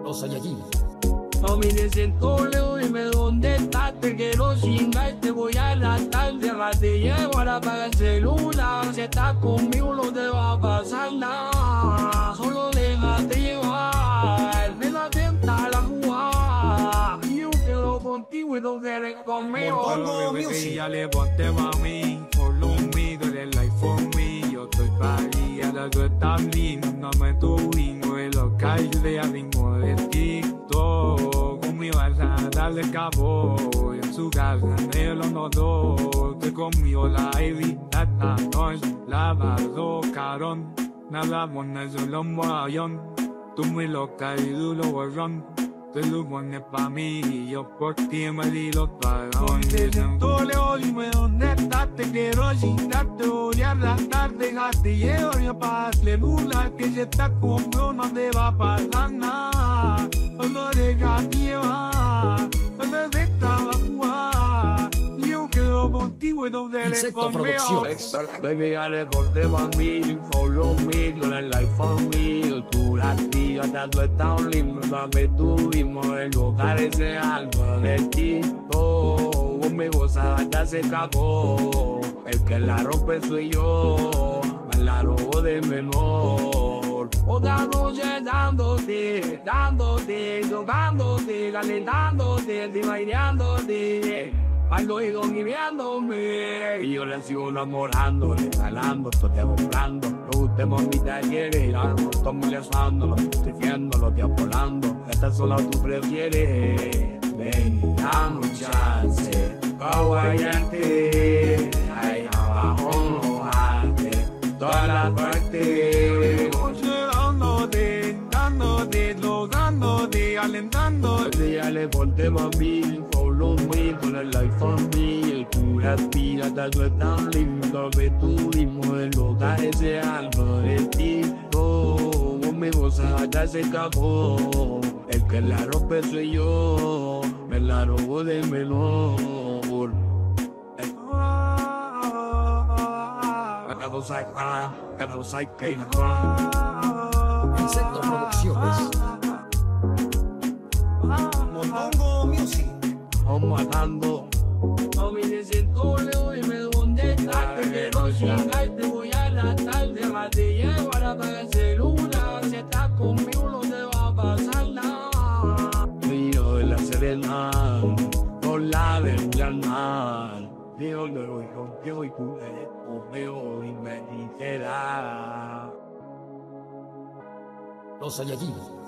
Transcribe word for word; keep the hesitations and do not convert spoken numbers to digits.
Los Saiyajin. No mires en Toledo, dime dónde estás, te quiero chingar, te voy a latar, te llevo a la paga el celular, si estás conmigo no te va a pasar nada, solo déjate llevar, ven atenta a la jugada, yo quiero contigo y tú quieres conmigo. Montongo Music. Ya le ponte mami, follow me, tú eres like for me, yo estoy para ti, ahora tú estás lindo, no me tuvimos en los calles de ritmo de TikTok, conmigo vas a darle cabo, en su casa en los nodos, que conmigo la evita esta noche, lavado carón, nada buena solo un mollón, tú muy loca y duro borrón. Te lo pones pa' mí y yo por ti me di los balones. En Toledo, dime dónde estás, te quiero chingar, te voy a arrastrar, dejaste llevar y pa' celular, que si estás conmigo no te va a pasar nada, solo déjate llevar, solo déjate la jugar, yo quedo contigo y no te le Insecto conmigo. Producciones. Baby, ya le corté pa' mí, follow me, tú eres like for me, tú la tía, tanto está un lindo, que tuvimos en lugares de algo de ti, oh, conmigo ya se acabó, el que la rompe soy yo, me la robo de menor, otra noche dándote, dándote, tocándote, calentándote, bailándote. Al oído y viéndome, y yo le sigo enamorando, regalando, estoy comprando. Lo usted mamita quiere, y algo estoy molestando, lo estoy viendo, lo estoy volando. Esta sola tú prefieres, ven, dame un chance, guayante, ahí abajo mojate, toda la parte. Dándote, dándote, tocándote, alentándote. Ya le ponte mami, follow me, con el life for me, el cura pira, tanto es tan lindo que tuvimos en lugares de algo de ti, oh, conmigo ya se acabó, el que la rompe soy yo, me la robo de menor. Insecto Producciones. Montongo Music. Vamos matando. No mires en Toledo, dime dónde estás, te quiero chingar, te voy a latar, te llevo a la paga el celular, si estás conmigo no te va a pasar nada. Río de la Serena, con la del Llanal, Dios le voy contigo y tú eres conmigo y me dijera. Los Saiyajin.